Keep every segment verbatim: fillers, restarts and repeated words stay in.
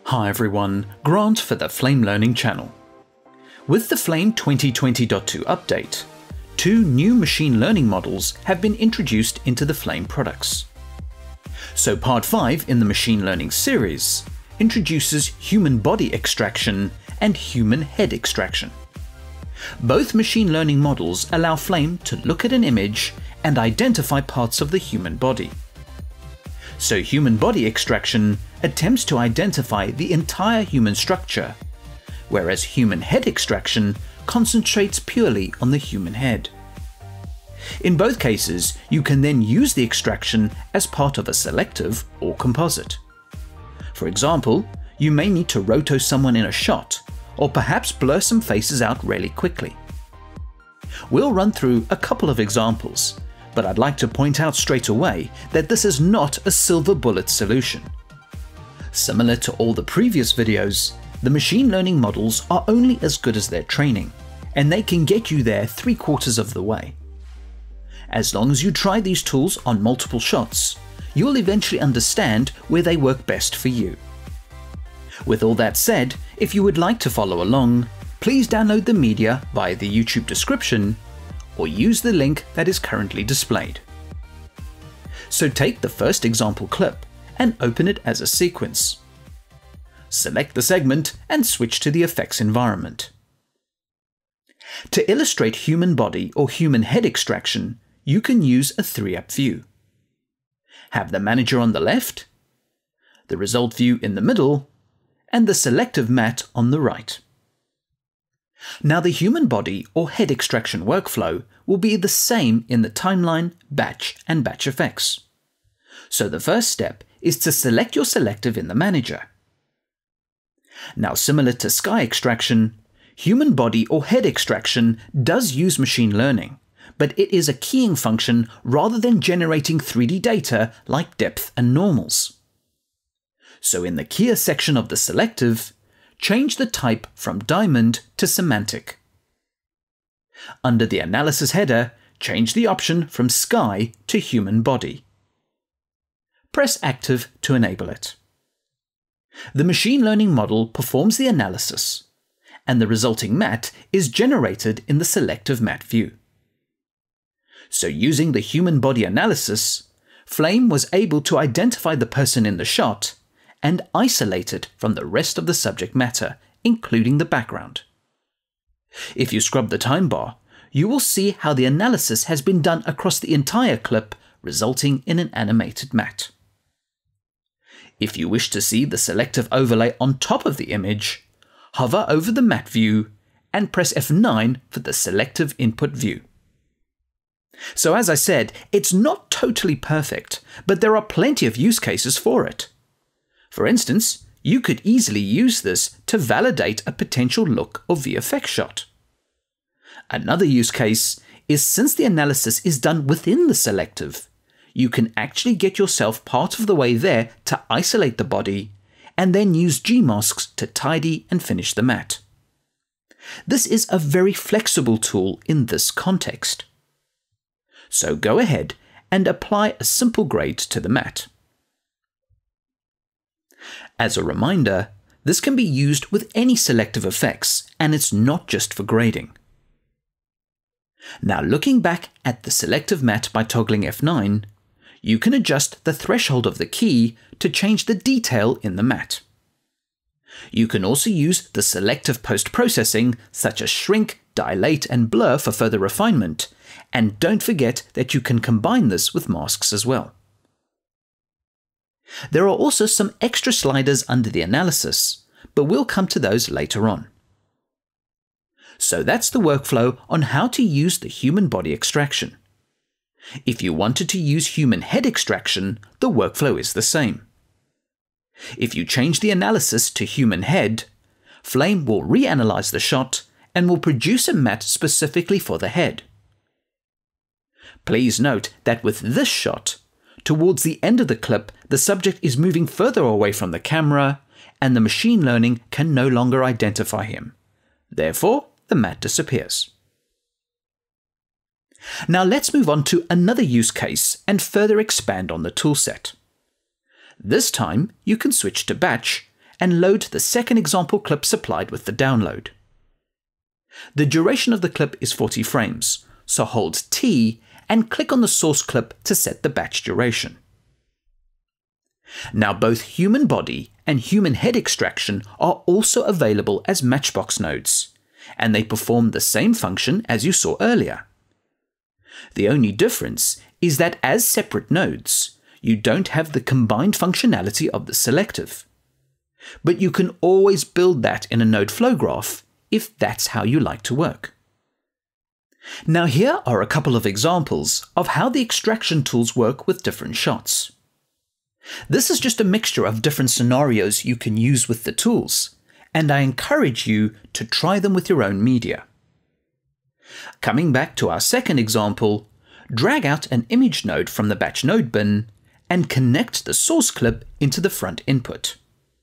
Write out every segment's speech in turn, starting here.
Hi everyone, Grant for the Flame Learning channel. With the Flame twenty twenty point two update, two new machine learning models have been introduced into the Flame products. So part five in the machine learning series introduces human body extraction and human head extraction. Both machine learning models allow Flame to look at an image and identify parts of the human body. So human body extraction attempts to identify the entire human structure, whereas human head extraction concentrates purely on the human head. In both cases, you can then use the extraction as part of a selective or composite. For example, you may need to roto someone in a shot, or perhaps blur some faces out really quickly. We'll run through a couple of examples, but I'd like to point out straight away that this is not a silver bullet solution. Similar to all the previous videos, the machine learning models are only as good as their training, and they can get you there three quarters of the way. As long as you try these tools on multiple shots, you'll eventually understand where they work best for you. With all that said, if you would like to follow along, please download the media via the YouTube description or use the link that is currently displayed. So take the first example clip and open it as a sequence. Select the segment and switch to the effects environment. To illustrate human body or human head extraction, you can use a three-up view. Have the manager on the left, the result view in the middle, and the selective matte on the right. Now the human body or head extraction workflow will be the same in the timeline, batch, and batch effects. So the first step is to select your selective in the manager. Now, similar to sky extraction, human body or head extraction does use machine learning, but it is a keying function rather than generating three D data like depth and normals. So in the keyer section of the selective, change the type from diamond to semantic. Under the analysis header, change the option from sky to human body. Press active to enable it. The machine learning model performs the analysis, and the resulting matte is generated in the selective matte view. So using the human body analysis, Flame was able to identify the person in the shot and isolate it from the rest of the subject matter, including the background. If you scrub the time bar, you will see how the analysis has been done across the entire clip, resulting in an animated matte. If you wish to see the selective overlay on top of the image, hover over the matte view and press F nine for the selective input view. So as I said, it's not totally perfect, but there are plenty of use cases for it. For instance, you could easily use this to validate a potential look or V F X shot. Another use case is since the analysis is done within the selective, you can actually get yourself part of the way there to isolate the body and then use G-masks to tidy and finish the matte. This is a very flexible tool in this context. So go ahead and apply a simple grade to the matte. As a reminder, this can be used with any selective effects, and it's not just for grading. Now looking back at the selective matte by toggling F nine, you can adjust the threshold of the key to change the detail in the matte. You can also use the selective post-processing such as shrink, dilate, and blur for further refinement, and don't forget that you can combine this with masks as well. There are also some extra sliders under the analysis, but we'll come to those later on. So that's the workflow on how to use the human body extraction. If you wanted to use human head extraction, the workflow is the same. If you change the analysis to human head, Flame will reanalyze the shot and will produce a matte specifically for the head. Please note that with this shot, towards the end of the clip, the subject is moving further away from the camera, and the machine learning can no longer identify him. Therefore, the matte disappears. Now let's move on to another use case and further expand on the toolset. This time, you can switch to batch and load the second example clip supplied with the download. The duration of the clip is forty frames, so hold T and click on the source clip to set the batch duration. Now both human body and human head extraction are also available as matchbox nodes, and they perform the same function as you saw earlier. The only difference is that as separate nodes, you don't have the combined functionality of the selective. But you can always build that in a node flow graph if that's how you like to work. Now here are a couple of examples of how the extraction tools work with different shots. This is just a mixture of different scenarios you can use with the tools, and I encourage you to try them with your own media. Coming back to our second example, drag out an image node from the batch node bin and connect the source clip into the front input.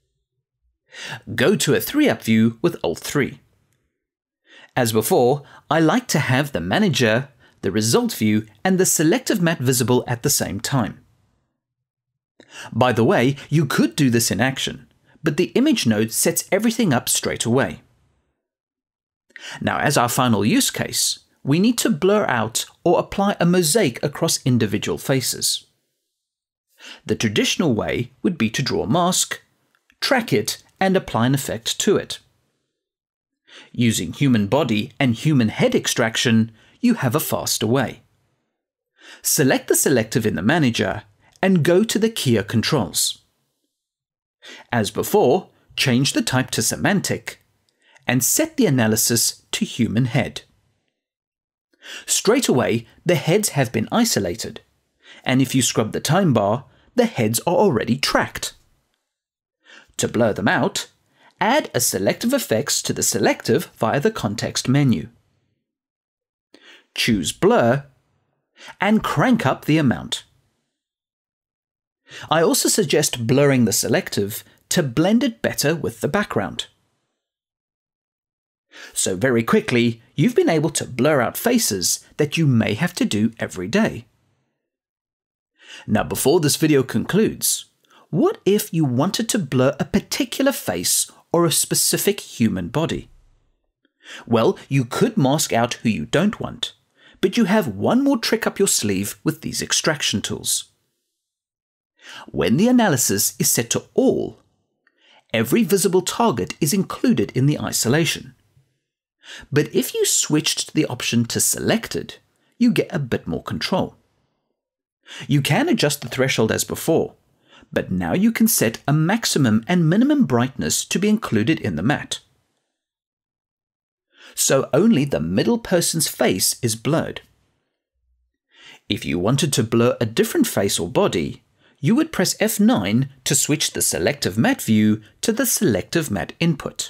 Go to a three up view with Alt three. As before, I like to have the manager, the result view, and the selective matte visible at the same time. By the way, you could do this in action, but the image node sets everything up straight away. Now, as our final use case, we need to blur out or apply a mosaic across individual faces. The traditional way would be to draw a mask, track it, and apply an effect to it. Using human body and human head extraction, you have a faster way. Select the selective in the manager and go to the keyer controls. As before, change the type to semantic and set the analysis to human head. Straight away, the heads have been isolated, and if you scrub the time bar, the heads are already tracked. To blur them out, add a selective effects to the selective via the context menu. Choose blur and crank up the amount. I also suggest blurring the selective to blend it better with the background. So very quickly, you've been able to blur out faces that you may have to do every day. Now before this video concludes, what if you wanted to blur a particular face or a specific human body? Well, you could mask out who you don't want, but you have one more trick up your sleeve with these extraction tools. When the analysis is set to all, every visible target is included in the isolation. But if you switched the option to selected, you get a bit more control. You can adjust the threshold as before, but now you can set a maximum and minimum brightness to be included in the matte. So only the middle person's face is blurred. If you wanted to blur a different face or body, you would press F nine to switch the Selective Matte view to the Selective Matte input.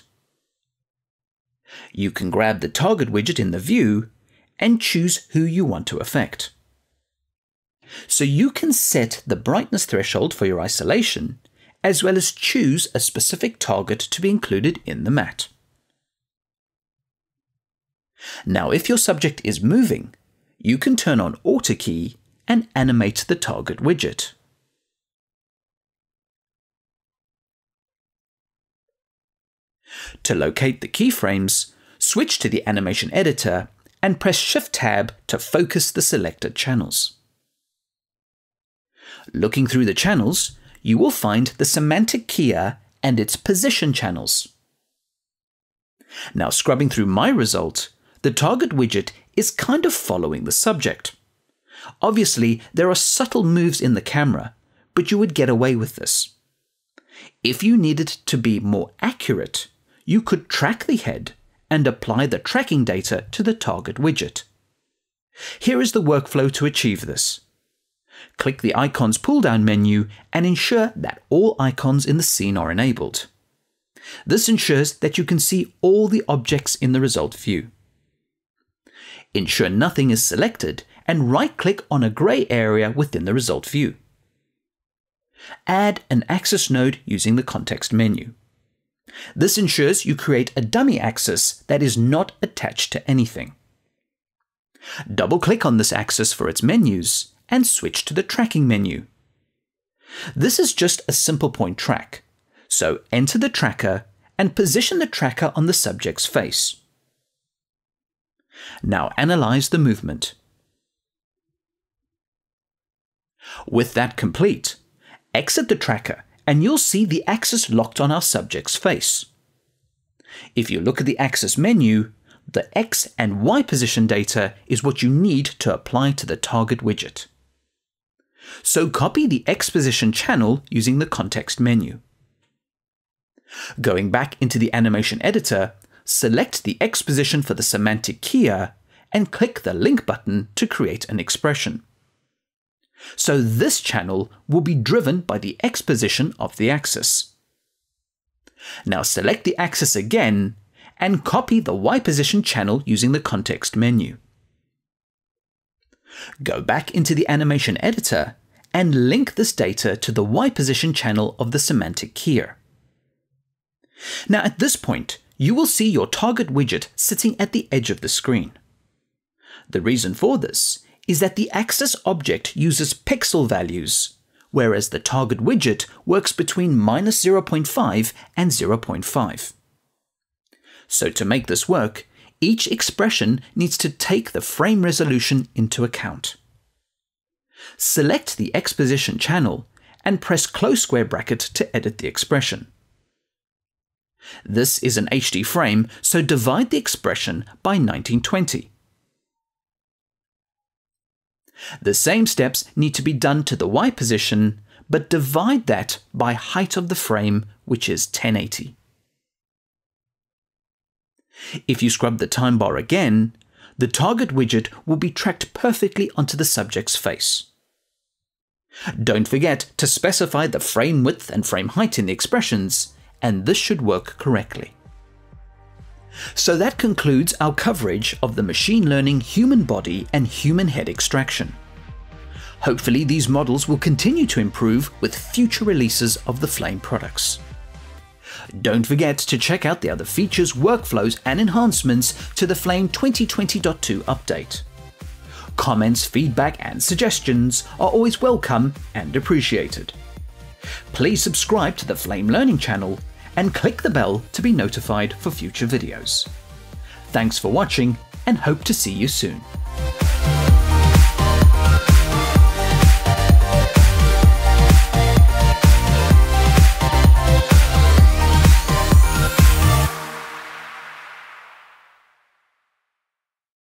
You can grab the target widget in the view and choose who you want to affect. So you can set the brightness threshold for your isolation, as well as choose a specific target to be included in the matte. Now if your subject is moving, you can turn on Auto key and animate the target widget. To locate the keyframes, switch to the animation editor and press Shift Tab to focus the selected channels. Looking through the channels, you will find the semantic keyer and its position channels. Now scrubbing through my result, the target widget is kind of following the subject. Obviously, there are subtle moves in the camera, but you would get away with this. If you needed to be more accurate, you could track the head and apply the tracking data to the target widget. Here is the workflow to achieve this. Click the Icons pull-down menu and ensure that all icons in the scene are enabled. This ensures that you can see all the objects in the result view. Ensure nothing is selected and right-click on a grey area within the result view. Add an axis node using the context menu. This ensures you create a dummy axis that is not attached to anything. Double-click on this axis for its menus and switch to the tracking menu. This is just a simple point track, So enter the tracker and position the tracker on the subject's face. Now analyze the movement. With that complete, exit the tracker and you'll see the axis locked on our subject's face. If you look at the axis menu, the X and Y position data is what you need to apply to the target widget. So copy the X position channel using the context menu. Going back into the animation editor, select the X position for the semantic keyer and click the link button to create an expression. So this channel will be driven by the X position of the axis. Now select the axis again and copy the Y position channel using the context menu. Go back into the animation editor and link this data to the Y position channel of the semantic keyer. Now at this point, you will see your target widget sitting at the edge of the screen. The reason for this is that the axis object uses pixel values, whereas the target widget works between minus zero point five and zero point five. So to make this work, each expression needs to take the frame resolution into account. Select the X position channel and press close square bracket to edit the expression. This is an H D frame, so divide the expression by nineteen twenty. The same steps need to be done to the Y position, but divide that by height of the frame, which is ten eighty. If you scrub the time bar again, the target widget will be tracked perfectly onto the subject's face. Don't forget to specify the frame width and frame height in the expressions, and this should work correctly. So that concludes our coverage of the machine learning human body and human head extraction. Hopefully these models will continue to improve with future releases of the Flame products. Don't forget to check out the other features, workflows and enhancements to the Flame twenty twenty point two update. Comments, feedback and suggestions are always welcome and appreciated. Please subscribe to the Flame Learning channel and click the bell to be notified for future videos. Thanks for watching and hope to see you soon.